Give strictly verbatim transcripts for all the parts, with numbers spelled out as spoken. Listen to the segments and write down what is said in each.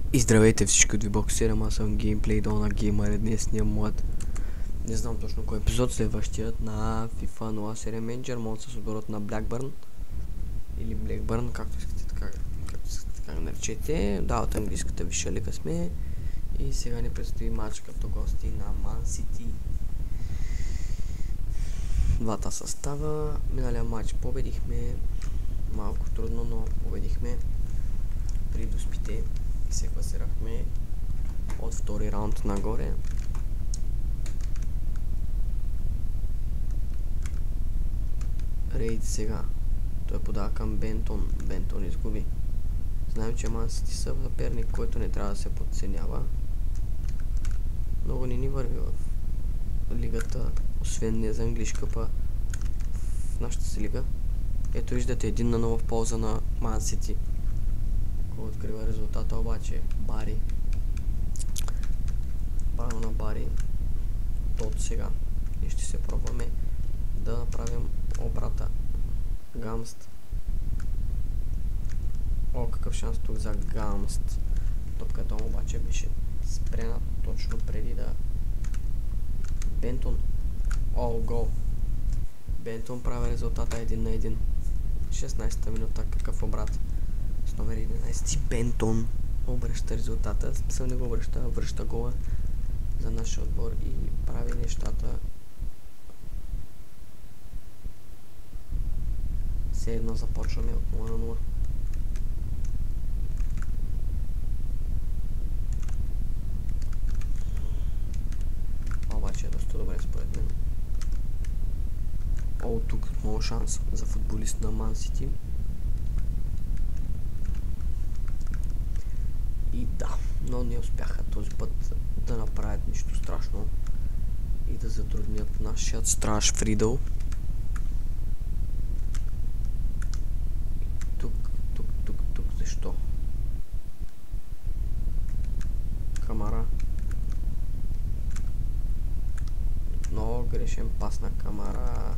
И здравейте всички от Вибоксирам, аз съм геймплей Дона Геймър, днесния млад. Не знам точно кой епизод, следващият на FIFA нула седем Manager, мод с оборот на Blackburn. Или Blackburn, както искате така, както искате така го наречете. Да, от английската висша лига сме. И сега ни предстои матч като гости на Man City. Двата състава. Миналия матч победихме. Малко трудно, но победихме при доспите. И се класирахме от втори раунд нагоре. Рейд сега. Той подава към Бентон. Бентон изгуби. Знаем, че Man City са съперник, който не трябва да се подценява. Много не ни върви в лигата, освен не за English Cup в нашата си лига. Ето виждате един на нула в полза на Man City. Кой открива резултата обаче? Бари. Право на Бари. От сега. И ще се пробваме да направим обрата. Гамст. О, какъв шанс тук за Гамст. Топката обаче беше спрена точно преди да... Бентон. О, гол. Бентон прави резултата един на един. шестнайсета минута, какъв обрат. С номер единайсет. Бентон обръща резултата. Смисъл не го обръща, връща гола за нашия отбор и прави нещата. Все едно започваме от нула на нула. Обаче е доста добре според мен. О, тук отново шанс за футболист на Man City. И да, но не успяха този път да направят нищо страшно и да затруднят нашият страж Фридъл. Тук, тук, тук, тук, защо? Камара. Много грешен пас на Камара.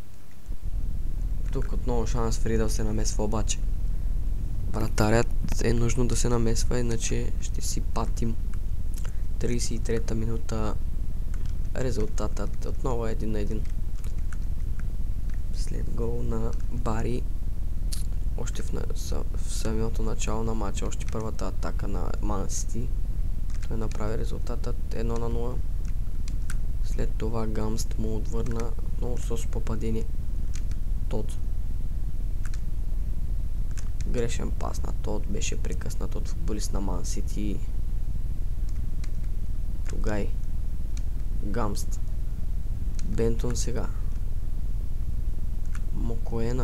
Тук отново шанс Фридъл се намесва обаче. Вратарят е нужно да се намесва, иначе ще си патим. трийсет и трета минута. Резултатът отново е един на един. След гол на Бари. Още в, в самото начало на матча, още първата атака на Man City. Той направи резултатът едно на нула. След това Гамст му отвърна отново с попадение. Тот. Грешен пас на Тот, беше прекъснат от футболист на Man City. Тугай. Гамст. Бентон сега. Мокоена.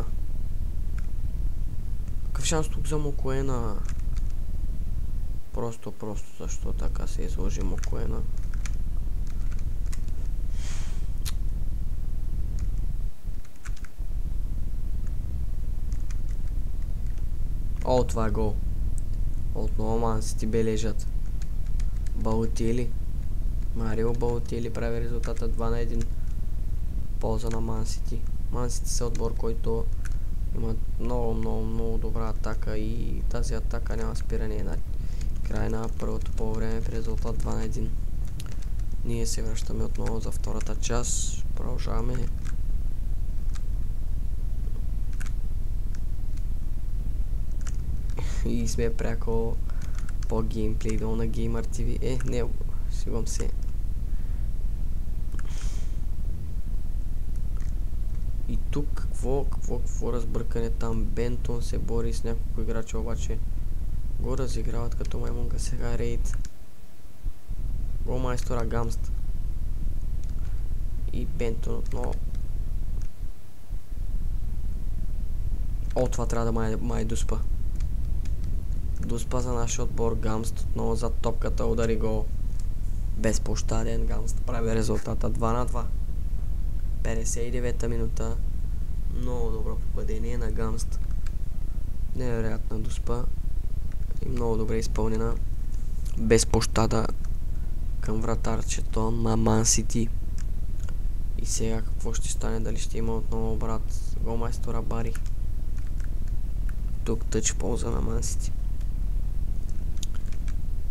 Какъв шанс тук за Мокоена? Просто, просто защо така се изложи Мокоена? О, това е гол. Отново Man City бележат. Балотели. Марио Балотели прави резултата два на един. Полза на Man City. Man City са отбор, който има много, много, много добра атака и тази атака няма спиране на край на първото по време при резултат два на един. Ние се връщаме отново за втората част. Продължаваме. И сме пряко по геймплей долу на Gamer ти ви. Е, не, сигурам се. И тук какво, какво, какво разбъркане там. Бентон се бори с няколко играча, обаче го разиграват като маймунка. Сега Рейд. Голмайстора Гамст. И Бентон отново. О, това трябва да май, май доспа. Доспа за нашия отбор. Гамст отново за топката удари гол. Безпощаден. Гамст прави резултата два на два. петдесет и девета минута. Много добро попадение на Гамст. Невероятна доспа. И много добре изпълнена. Без пощада към вратарчето на Man City. И сега какво ще стане? Дали ще има отново обрат? Голмайстора Бари. Тук тъч полза на Man City.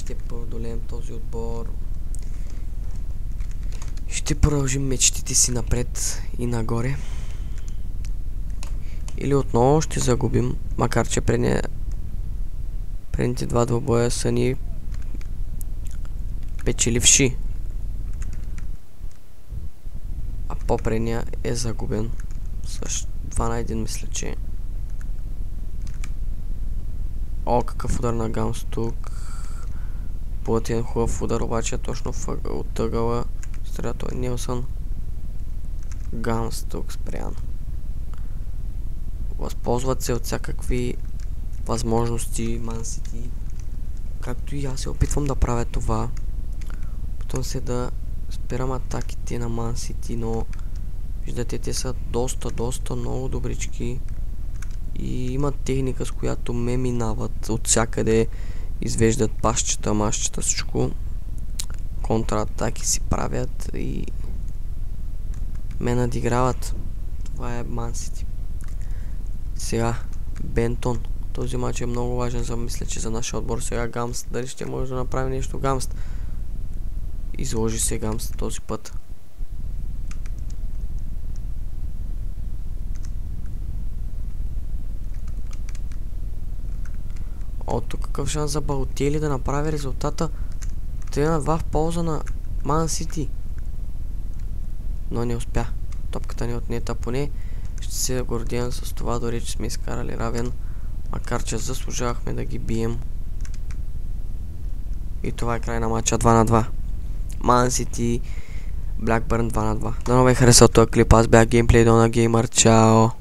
ще преодолеем този отбор. Ще продължим мечтите си напред и нагоре. Или отново ще загубим, макар че предния, предните два двобоя са ни печеливши. А по-предния е загубен. С два на един мисля, че. О, какъв удар на Гамс тук. Платен хубав удар, обаче точно от ъгъла стреля той Нилсън. Гамс тук спрян. Възползват се от всякакви възможности Ман Сити. Както и аз се опитвам да правя това. Опитвам се да спирам атаките на Ман Сити, но виждате, те са доста, доста много добрички. И имат техника, с която ме минават от всякъде. Извеждат пашчета, машчета, всичко. Контратаки си правят и ме надиграват. Това е Ман Сити. Сега, Бентон. Този матч е много важен, за мисля, че за нашия отбор. Сега Гамс. Дали ще може да направи нещо Гамс? Изложи се Гамс този път. О, тук какъв шанс за Балотели да направи резултата три на два в полза на Ман Сити. Но не успя. Топката ни отнета, поне ще се гордеем с това, дори че сме изкарали равен, макар че заслужавахме да ги бием. И това е край на матча два на два. Ман Сити, Blackburn два на два. Дано ви е харесал този клип, аз бях Gameplay Dona Gamer, чао!